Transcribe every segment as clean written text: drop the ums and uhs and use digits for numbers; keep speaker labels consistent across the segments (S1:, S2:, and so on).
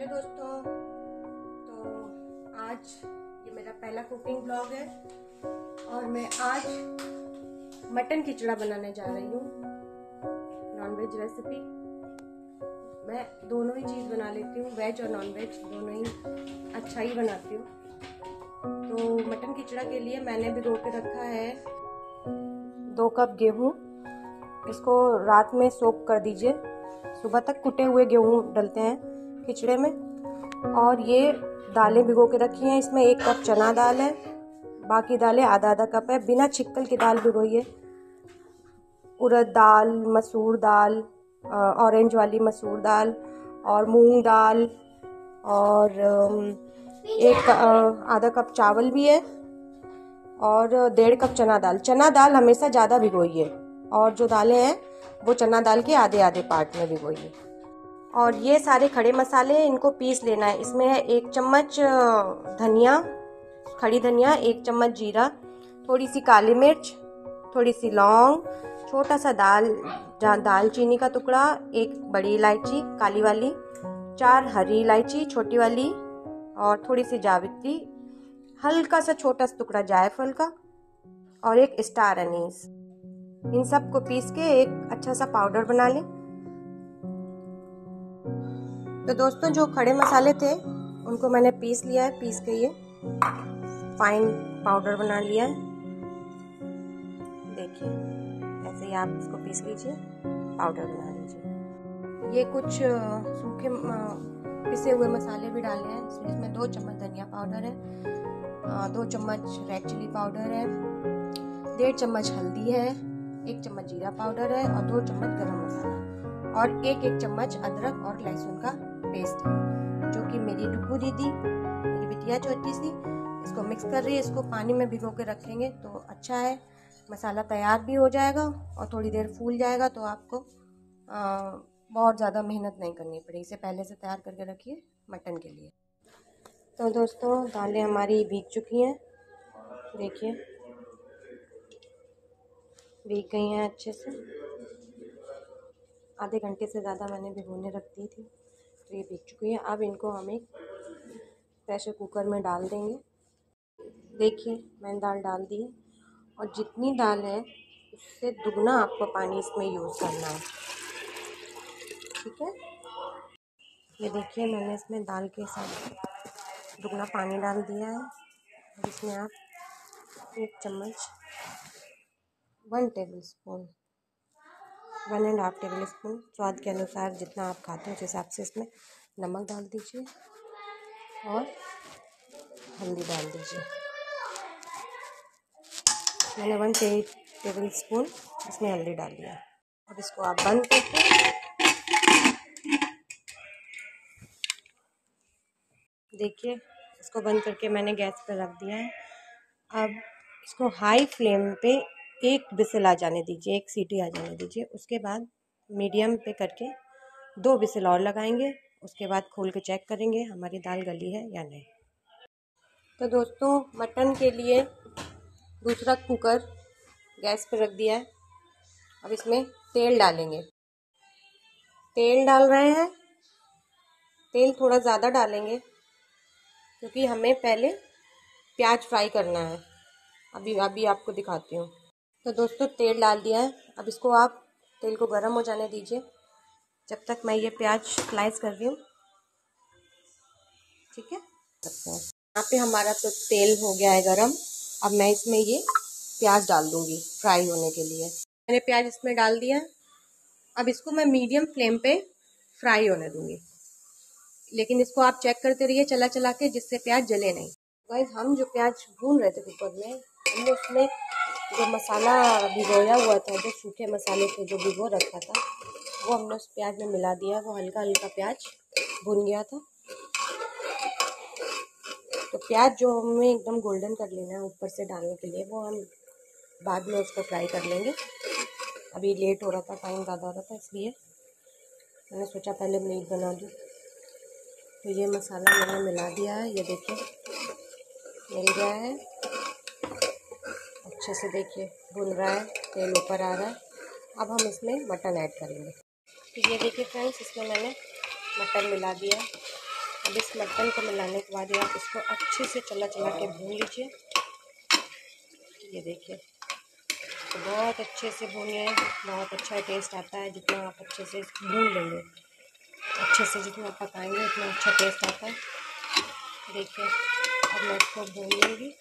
S1: Hello दोस्तों, तो आज ये मेरा पहला कुकिंग ब्लॉग है और मैं आज मटन खिचड़ा बनाने जा रही हूँ। Nonveg recipe. मैं दोनों ही चीज़ बना लेती हूँ, वेज और नॉनवेज दोनों ही अच्छा ही बनाती हूँ। तो मटन खिचड़ा के लिए मैंने भिगो के रखा है 2 कप गेहूँ। इसको रात में सोक कर दीजिए, सुबह तक कुटे हुए गेहूँ डलते हैं खिचड़े में। और ये दालें भिगो के रखी हैं, इसमें 1 कप चना दाल है, बाकी दालें आधा आधा कप है। बिना छिक्कल की दाल भिगोई है। उड़द दाल, मसूर दाल, ऑरेंज वाली मसूर दाल और मूंग दाल और आधा कप चावल भी है और 1.5 कप चना दाल। चना दाल हमेशा ज़्यादा भिगोइए और जो दालें हैं वो चना दाल के आधे आधे पार्ट में भिगोइए। और ये सारे खड़े मसाले हैं, इनको पीस लेना है। इसमें है 1 चम्मच धनिया, खड़ी धनिया, 1 चम्मच जीरा, थोड़ी सी काली मिर्च, थोड़ी सी लौंग, छोटा सा दालचीनी का टुकड़ा, 1 बड़ी इलायची काली वाली, 4 हरी इलायची छोटी वाली और थोड़ी सी जावित्री, हल्का सा छोटा सा टुकड़ा जायफल का और 1 स्टार अनीस। इन सब को पीस के एक अच्छा सा पाउडर बना लें। तो दोस्तों, जो खड़े मसाले थे उनको मैंने पीस लिया है, पीस के ये फाइन पाउडर बना लिया है। देखिए, ऐसे ही आप इसको पीस लीजिए, पाउडर बना लीजिए। ये कुछ सूखे पिसे हुए मसाले भी डाले हैं। इसमें 2 चम्मच धनिया पाउडर है, 2 चम्मच रेड चिली पाउडर है, 1.5 चम्मच हल्दी है, 1 चम्मच जीरा पाउडर है और 2 चम्मच गरम मसाला और 1 चम्मच अदरक और लहसुन का पेस्ट है, जो कि मेरी डुगू दीदी, मेरी बिटिया छोटी सी, इसको मिक्स कर रही है। इसको पानी में भिगो के रखेंगे तो अच्छा है, मसाला तैयार भी हो जाएगा और थोड़ी देर फूल जाएगा। तो आपको बहुत ज़्यादा मेहनत नहीं करनी पड़ेगी। इसे पहले से तैयार करके रखिए मटन के लिए। तो दोस्तों, दालें हमारी भीग चुकी हैं, देखिए भीग गई हैं अच्छे से। आधे घंटे से ज़्यादा मैंने भिगोने रख दी थी, तो ये भीग चुकी है। अब इनको हम एक प्रेशर कुकर में डाल देंगे। देखिए, मैंने दाल डाल दी है और जितनी दाल है उससे दुगना आपको पानी इसमें यूज़ करना है, ठीक है। ये देखिए, मैंने इसमें दाल के साथ दुगना पानी डाल दिया है। अब इसमें आप 1 चम्मच 1 टेबल स्पून 1.5 टेबल स्पून स्वाद के अनुसार जितना आप खाते हैं उस हिसाब से इसमें नमक डाल दीजिए और हल्दी डाल दीजिए। मैंने 1 टेबल स्पून इसमें हल्दी डाल दिया। अब इसको आप बंद करके देखिए, इसको बंद करके मैंने गैस पर रख दिया है। अब इसको हाई फ्लेम पे 1 विसिल आ जाने दीजिए, 1 सीटी आ जाने दीजिए। उसके बाद मीडियम पे करके 2 विसिल और लगाएंगे। उसके बाद खोल के चेक करेंगे हमारी दाल गली है या नहीं। तो दोस्तों, मटन के लिए दूसरा कुकर गैस पे रख दिया है। अब इसमें तेल डालेंगे। तेल डाल रहे हैं, तेल थोड़ा ज़्यादा डालेंगे क्योंकि हमें पहले प्याज फ्राई करना है। अभी आपको दिखाती हूँ। तो दोस्तों, तेल डाल दिया है। अब इसको आप तेल को गर्म हो जाने दीजिए जब तक मैं ये प्याज स्लाइस कर रही हूँ, ठीक है। यहाँ पे हमारा तो तेल हो गया है गरम। अब मैं इसमें ये प्याज डाल दूँगी फ्राई होने के लिए। मैंने प्याज इसमें डाल दिया। अब इसको मैं मीडियम फ्लेम पे फ्राई होने दूँगी, लेकिन इसको आप चेक करते रहिए चला चला के, जिससे प्याज जले नहीं। गाइस, हम जो प्याज भून रहे थे कुकर में, हमने उसमें जो मसाला भिगोया हुआ था, जो सूखे मसाले थे जो भिगो रखा था, वो हमने उस प्याज में मिला दिया। वो हल्का हल्का प्याज भुन गया था। तो प्याज जो हमें एकदम गोल्डन कर लेना है ऊपर से डालने के लिए, वो हम बाद में उसको फ्राई कर लेंगे। अभी लेट हो रहा था, टाइम ज़्यादा हो रहा था, इसलिए मैंने सोचा पहले मीट बना दूँ। तो ये मसाला मैंने मिला दिया है, ये देखिए मिल गया है अच्छे से। देखिए भुन रहा है, तेल ऊपर आ रहा है। अब हम इसमें मटन ऐड करेंगे। तो ये देखिए फ्रेंड्स, इसमें मैंने मटन मिला दिया। अब इस मटन को मिलाने के बाद आप इसको अच्छे से चला चला के भून लीजिए। ये देखिए, तो बहुत अच्छे से भूनिए, बहुत अच्छा टेस्ट आता है जितना आप अच्छे से भून लेंगे। अच्छे से जितना आप पकाएंगे उतना अच्छा टेस्ट आता है। देखिए, अब मैं इसको भून लूँगी।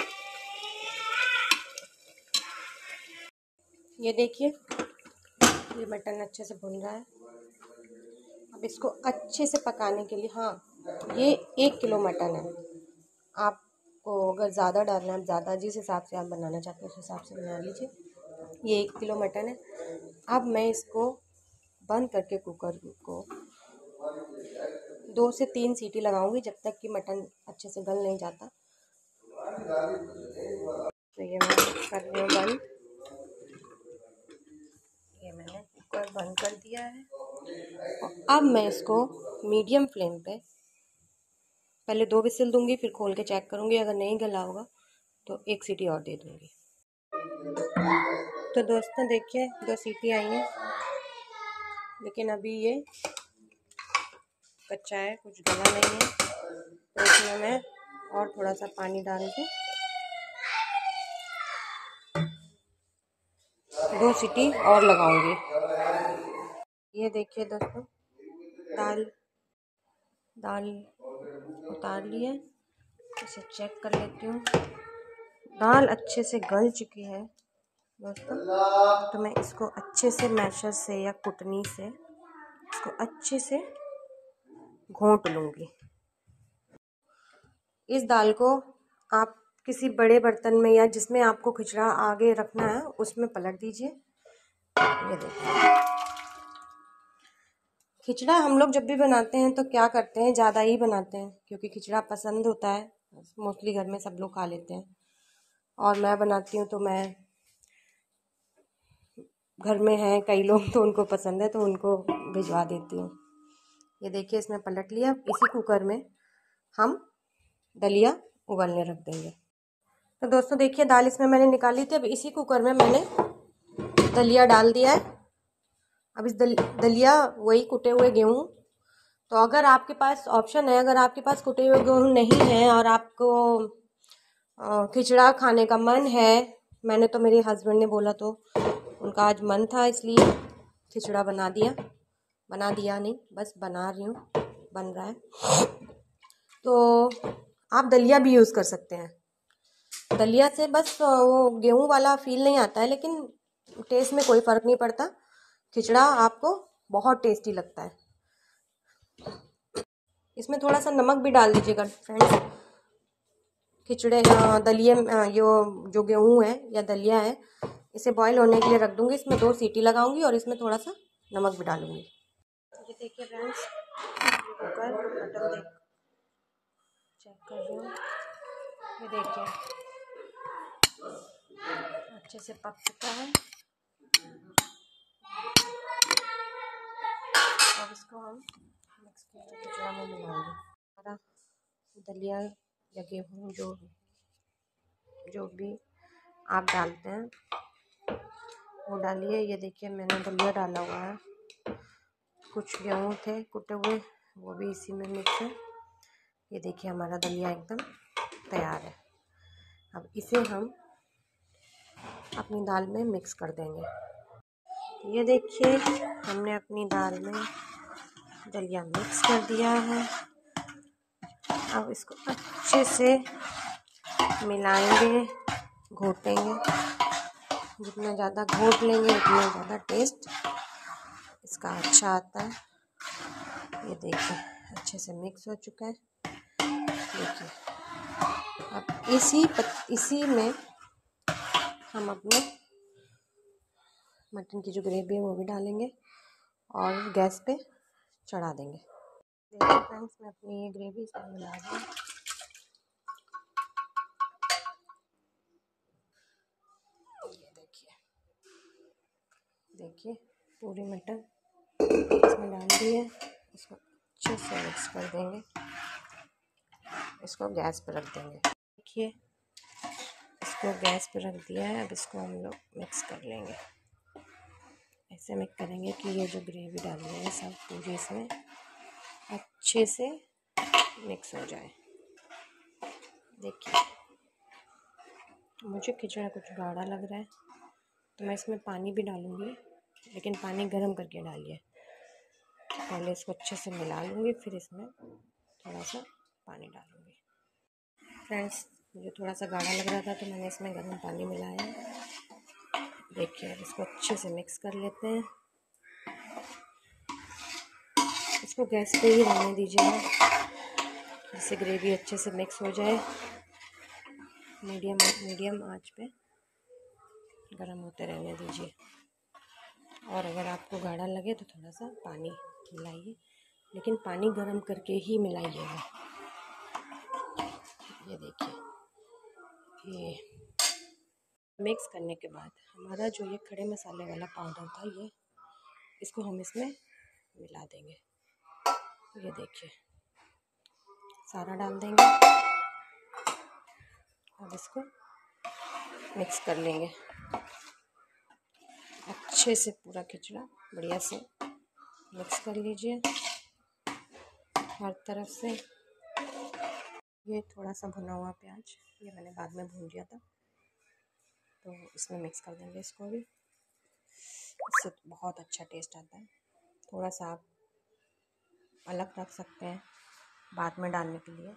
S1: ये देखिए, ये मटन अच्छे से भुन रहा है। अब इसको अच्छे से पकाने के लिए, हाँ, ये 1 किलो मटन है। आपको अगर ज़्यादा डालना है, ज़्यादा जिस हिसाब से आप बनाना चाहते हैं उस हिसाब से बना लीजिए। ये 1 किलो मटन है। अब मैं इसको बंद करके कुकर को 2 से 3 सीटी लगाऊंगी जब तक कि मटन अच्छे से गल नहीं जाता। तो ये मैं कर रही हूँ बंद। ये मैंने कुकर बंद कर दिया है। और अब मैं इसको मीडियम फ्लेम पे पहले 2 विसिल दूंगी, फिर खोल के चेक करूंगी। अगर नहीं गला होगा तो 1 सीटी और दे दूंगी। तो दोस्तों देखिए, 2 सीटी आई हैं, लेकिन अभी ये कच्चा है, कुछ गला नहीं है। तो इसमें मैं और थोड़ा सा पानी डाल के 2 सीटी और लगाऊंगी। ये देखिए दोस्तों, दाल उतार ली है। इसे चेक कर लेती हूँ। दाल अच्छे से गल चुकी है दोस्तों। तो मैं इसको अच्छे से मैशर से या कुटनी से इसको अच्छे से घोंट लूँगी। इस दाल को आप किसी बड़े बर्तन में या जिसमें आपको खिचड़ा आगे रखना है उसमें पलट दीजिए। ये देखिए, खिचड़ा हम लोग जब भी बनाते हैं तो क्या करते हैं, ज़्यादा ही बनाते हैं क्योंकि खिचड़ा पसंद होता है। मोस्टली घर में सब लोग खा लेते हैं, और मैं बनाती हूँ तो मैं, घर में हैं कई लोग तो उनको पसंद है तो उनको भिजवा देती हूँ। ये देखिए, इसमें पलट लिया। इसी कुकर में हम दलिया उबलने रख देंगे। तो दोस्तों देखिए, दाल इसमें मैंने निकाली थी। अब इसी कुकर में मैंने दलिया डाल दिया है। अब इस दलिया वही कुटे हुए गेहूँ। तो अगर आपके पास ऑप्शन है, अगर आपके पास कुटे हुए गेहूँ नहीं है और आपको खिचड़ा खाने का मन है, मैंने तो, मेरे हस्बैंड ने बोला तो उनका आज मन था इसलिए खिचड़ा बना दिया नहीं, बस बना रही हूँ, बन रहा है। तो आप दलिया भी यूज़ कर सकते हैं। दलिया से बस वो गेहूं वाला फील नहीं आता है, लेकिन टेस्ट में कोई फ़र्क नहीं पड़ता। खिचड़ा आपको बहुत टेस्टी लगता है। इसमें थोड़ा सा नमक भी डाल दीजिएगा फ्रेंड्स। खिचड़े दलिए जो गेहूं है या दलिया है, इसे बॉईल होने के लिए रख दूंगी। इसमें 2 सीटी लगाऊंगी और इसमें थोड़ा सा नमक भी डालूंगी। ये देखिए फ्रेंड्स, कुकर मटन चेक कर रही हूँ। ये देखिए, अच्छे से पक चुका है। अब इसको हम मिक्स करके खिचड़ा में मिलाएंगे। हमारा दलिया या गेहूँ जो भी आप डालते हैं वो डालिए। ये देखिए, मैंने दलिया डाला हुआ है। कुछ गेहूँ थे कुटे हुए, वो भी इसी में मिक्स है। ये देखिए, हमारा दलिया एकदम तैयार है। अब इसे हम अपनी दाल में मिक्स कर देंगे। ये देखिए, हमने अपनी दाल में दलिया मिक्स कर दिया है। अब इसको अच्छे से मिलाएंगे, घोटेंगे। जितना ज़्यादा घोट लेंगे उतना ज़्यादा टेस्ट इसका अच्छा आता है। ये देखिए, अच्छे से मिक्स हो चुका है। देखिए, अब इसी में हम अपने मटन की जो ग्रेवी है वो भी डालेंगे और गैस पे चढ़ा देंगे। देखिए फ्रेंड्स, मैं अपनी ये ग्रेवी इसमें मिला दूँ। ये देखिए पूरी मटन इसमें डाल दी है। इसको अच्छे से मिक्स कर देंगे, इसको गैस पर रख देंगे। देखिए, इसको गैस पर रख दिया है। अब इसको हम लोग मिक्स कर लेंगे। ऐसे मिक्स करेंगे कि ये जो ग्रेवी डाली है सब पूरी इसमें अच्छे से मिक्स हो जाए। देखिए मुझे खिचड़ा कुछ गाढ़ा लग रहा है तो मैं इसमें पानी भी डालूँगी, लेकिन पानी गर्म करके डालिए। पहले इसको अच्छे से मिला लूँगी, फिर इसमें थोड़ा सा पानी डालूँगी। फ्रेंड्स, मुझे थोड़ा सा गाढ़ा लग रहा था तो मैंने इसमें गर्म पानी मिलाया। देखिए अब इसको अच्छे से मिक्स कर लेते हैं। इसको गैस पे ही रहने दीजिएगा, जिससे ग्रेवी अच्छे से मिक्स हो जाए। मीडियम आंच पे गरम होते रहने दीजिए। और अगर आपको गाढ़ा लगे तो थोड़ा सा पानी मिलाइए, लेकिन पानी गरम करके ही मिलाइएगा। ये देखिए, ये मिक्स करने के बाद हमारा जो ये खड़े मसाले वाला पाउडर था, ये इसको हम इसमें मिला देंगे। ये देखिए सारा डाल देंगे और इसको मिक्स कर लेंगे अच्छे से। पूरा खिचड़ा बढ़िया से मिक्स कर लीजिए हर तरफ से। ये थोड़ा सा भुना हुआ प्याज, ये मैंने बाद में भून लिया था, तो इसमें मिक्स कर देंगे इसको भी। इससे बहुत अच्छा टेस्ट आता है। थोड़ा सा आप अलग रख सकते हैं बाद में डालने के लिए।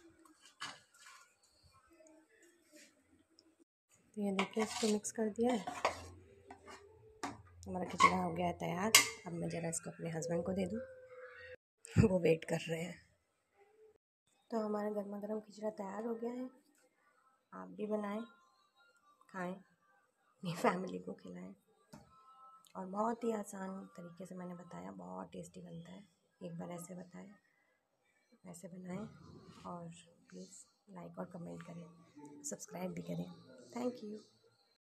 S1: तो ये देखिए इसको मिक्स कर दिया है, हमारा खिचड़ा हो गया है तैयार। अब मैं ज़रा इसको अपने हस्बैंड को दे दूँ, वो वेट कर रहे हैं। तो हमारा गर्मा गर्म खिचड़ा तैयार हो गया है। आप भी बनाएं, खाएं, अपनी फैमिली को खिलाएं। और बहुत ही आसान तरीके से मैंने बताया, बहुत टेस्टी बनता है। एक बार ऐसे बताएं, ऐसे बनाएं। और प्लीज़ लाइक और कमेंट करें, सब्सक्राइब भी करें। Thank you.